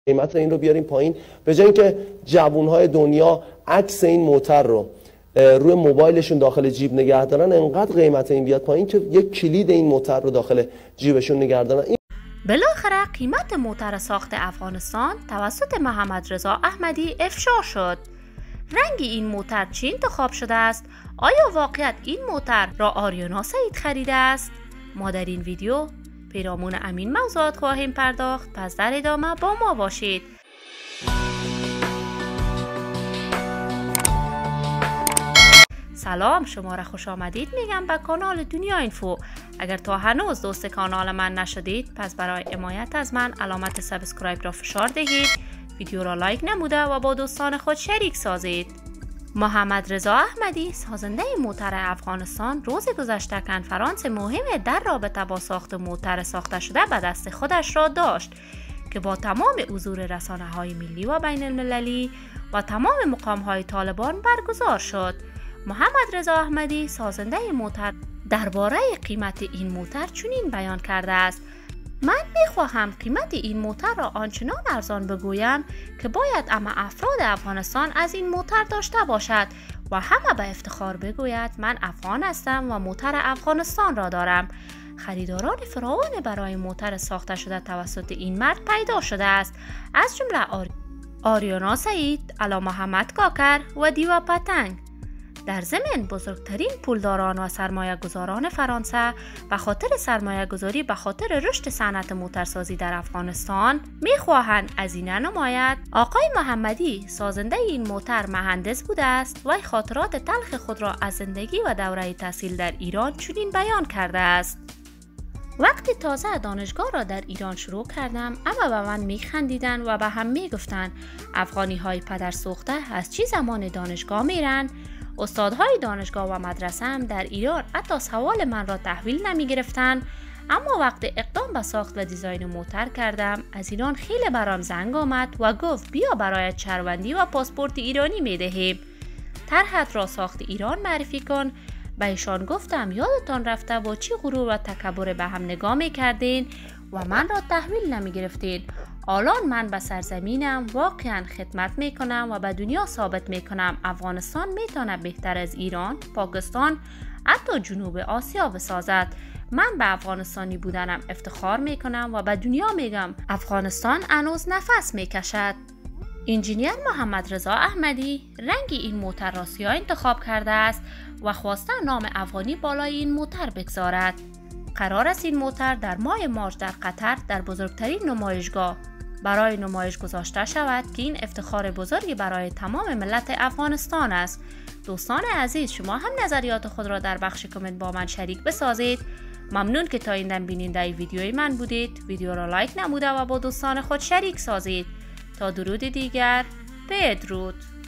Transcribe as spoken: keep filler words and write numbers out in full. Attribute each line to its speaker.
Speaker 1: قیمت این رو بیاریم پایین، به جای اینکه جوانهای دنیا عکس این موتر رو روی موبایلشون داخل جیب نگه دارن، انقدر قیمت این بیاد پایین که یک کلید این موتر رو داخل جیبشون نگه دارن. این
Speaker 2: بالاخره قیمت موتر ساخت افغانستان توسط محمد رضا احمدی افشا شد. رنگ این موتر چی انتخاب شده است؟ آیا واقعیت این موتر را آریانا سعید خریده است؟ ما در این ویدیو پیرامون امین موضوعات خواهیم پرداخت، پس در ادامه با ما باشید. سلام، شما را خوش آمدید میگم به کانال دنیا اینفو. اگر تا هنوز دوست کانال من نشدید، پس برای حمایت از من علامت سابسکرایب را فشار دهید، ویدیو را لایک نموده و با دوستان خود شریک سازید. محمد رضا احمدی سازنده موتر افغانستان روز گذشته کنفرانس مهم در رابطه با ساخت موتر ساخته شده به دست خودش را داشت که با تمام حضور رسانه‌های ملی و بین المللی و تمام مقام‌های طالبان برگزار شد. محمد رضا احمدی سازنده موتر درباره قیمت این موتر چنین بیان کرده است: من میخواهم قیمت این موتر را آنچنان ارزان بگویم که باید همه افراد افغانستان از این موتر داشته باشد و همه به افتخار بگوید من افغان هستم و موتر افغانستان را دارم. خریداران فراوان برای موتر ساخته شده توسط این مرد پیدا شده است، از جمله آر... آریانا سعید، علا محمد کاکر و دیوا پتنگ. در ضمن بزرگترین پولداران و سرمایه گذاران فرانسه به خاطر سرمایه گذاری به خاطر رشد صنعت موترسازی در افغانستان میخواهند هزینه نماید. آقای محمدی سازنده این موتر مهندس بوده است و خاطرات تلخ خود را از زندگی و دوره تحصیل در ایران چنین بیان کرده است: وقتی تازه دانشگاه را در ایران شروع کردم، اما به من میخندیدن و به هم میگفتند افغانی های پدر سوخته از چی زمان دانشگاه میرن؟ استادهای دانشگاه و مدرسه هم در ایران حتی سوال من را تحویل نمی گرفتن، اما وقتی اقدام به ساخت و دیزاین موتر کردم، از ایران خیلی برام زنگ آمد و گفت بیا برای شهروندی و پاسپورت ایرانی می دهیم. طرحت را ساخت ایران معرفی کن. به ایشان گفتم یادتان رفته با چی غرور و تکبر به هم نگاه می کردین و من را تحویل نمی گرفتین. الان من به سرزمینم واقعا خدمت میکنم و به دنیا ثابت میکنم افغانستان میتونه بهتر از ایران، پاکستان، حتی جنوب آسیا بسازد. من به افغانستانی بودنم افتخار میکنم و به دنیا میگم افغانستان هنوز نفس میکشد. انجینیر محمد رضا احمدی رنگ این موتر را سیاه انتخاب کرده است و خواسته نام افغانی بالای این موتر بگذارد. قرار است این موتر در ماه مارچ در قطر در بزرگترین نمایشگاه برای نمایش گذاشته شود که این افتخار بزرگی برای تمام ملت افغانستان است. دوستان عزیز، شما هم نظریات خود را در بخش کامنت با من شریک بسازید. ممنون که تا این دم بیننده ویدیوی من بودید. ویدیو را لایک نموده و با دوستان خود شریک سازید. تا درود دیگر، بدرود.